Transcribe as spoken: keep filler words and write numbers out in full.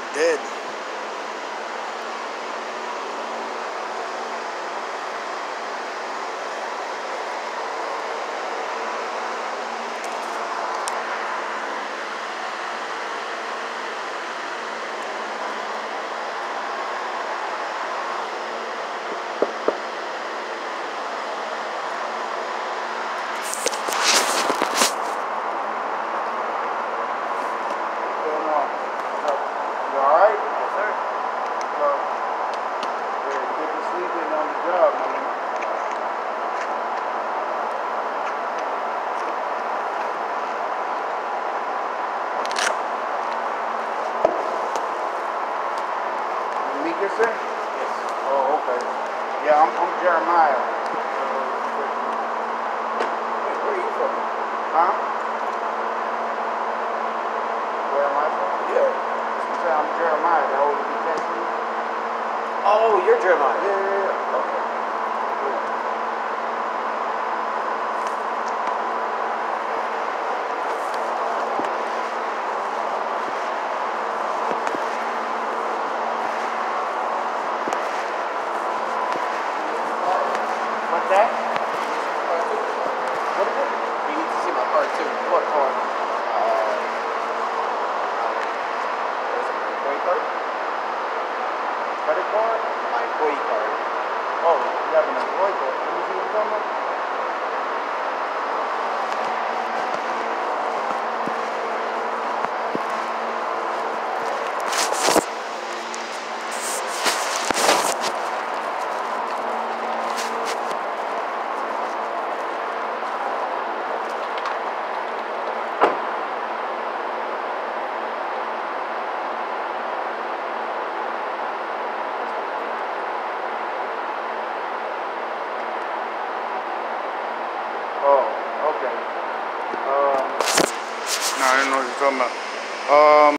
Dead. Yes. Oh, okay. Yeah, I'm, I'm Jeremiah. Wait, where are you from? Huh? Where am I from? Yeah. You say I'm Jeremiah. That would be texting me? Oh, you're Jeremiah. Yeah, yeah, yeah. Okay. What's that? What is it? You need to see my card too. What card? Uh, there's a employee card. Credit card? My employee card. Oh, you have an employee card. Let me see what you're talking about. Oh, okay. Um, no, I didn't know what you're talking about. Um.